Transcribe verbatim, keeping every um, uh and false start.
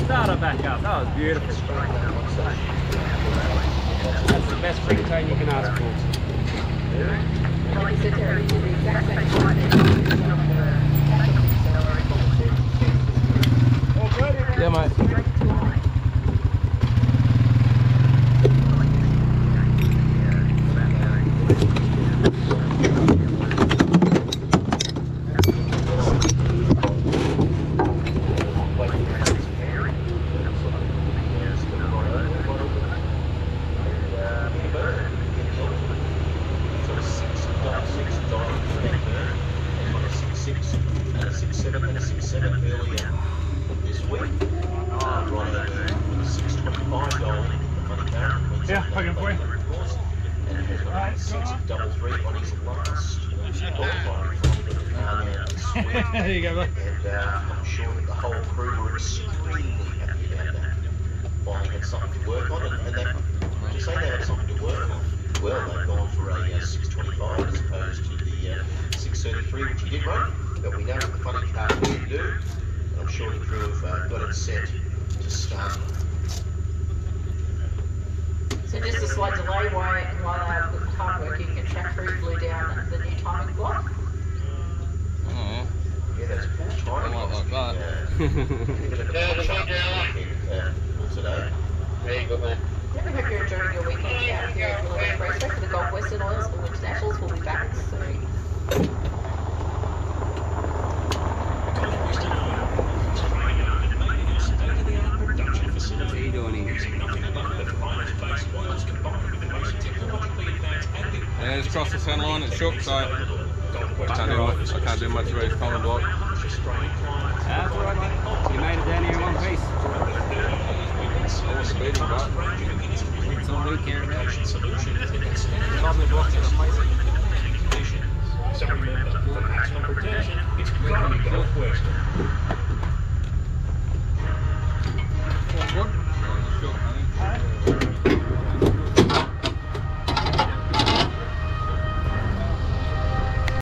Start her back up. That was beautiful. That's the best ringtone you can ask for. Yeah, mate. Yeah, plug in for you. And has got a six double three on his last qualifying from uh, There you go, bud. and uh, I'm sure that the whole crew were extremely happy about that. Finally had something to work on, and, and they, to say they had something to work on, well, they've gone for a uh, six twenty-five as opposed to the uh, six thirty-three, which he did run, but we know what the funny car can do, and I'm sure the crew have uh, got it set to start. So just a slight delay while, while uh, with hard work, you can track through glue down the new timing block. Oh. Yeah, that's full time. I like that. Today. There you go, man. Yeah, we hope you're enjoying your weekend out here at Winternationals Raceway for the Gulf Winternationals for Winternationals. We'll be back soon. What are you doing here? Yeah, just crossed the centre line, it shook, so I can't do much, I can't do much race column block. That's all right, mate. You made it down here in one piece. I was speeding, but That's all we care about. column block is amazing. So remember, for maximum protection, it's got to be Gulf Western.